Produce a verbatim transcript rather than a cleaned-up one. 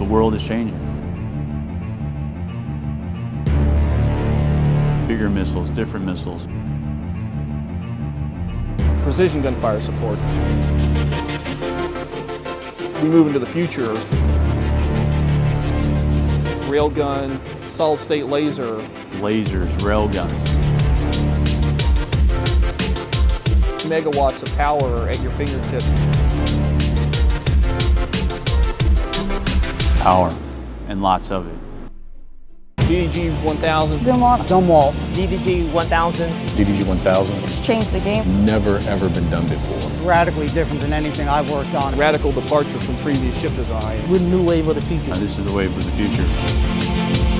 world is changing. Bigger missiles, different missiles. Precision gunfire support. We move into the future. Railgun, solid-state laser. Lasers, railguns. Megawatts of power at your fingertips. Power, and lots of it. D D G one thousand. Zumwalt. Zumwalt. D D G one thousand. D D G one thousand. It's changed the game. Never ever been done before. Radically different than anything I've worked on. Radical departure from previous ship design. With a new wave of the future. Now, this is the wave of the future.